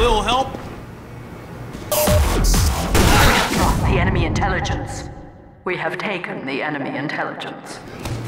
little help? We have dropped the enemy intelligence. We have taken the enemy intelligence.